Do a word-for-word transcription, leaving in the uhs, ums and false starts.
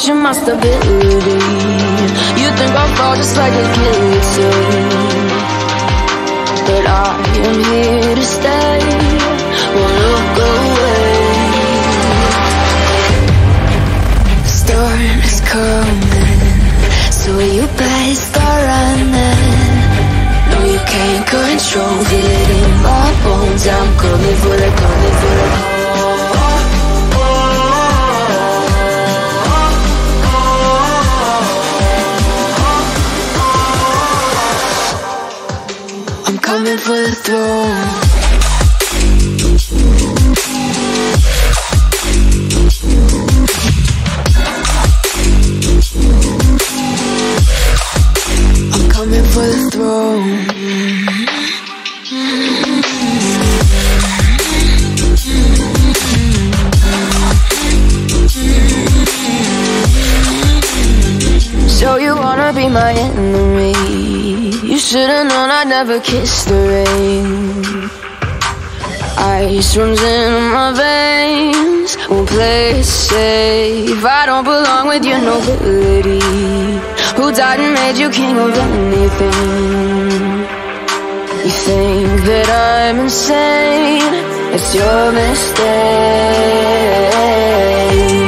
question my stability. You think I'll fall just like a guillotine, but I am here to stay. Won't look away. The storm is coming, so you better start running. No, you can't control it in my bones. I'm coming for the, coming for the. I'm coming for the throne. I'm coming for the throne. So you wanna be my enemy? You should've known I'd never kiss the rain. Ice runs in my veins, won't play it safe. I don't belong with your nobility. Who died and made you king of anything? You think that I'm insane? It's your mistake.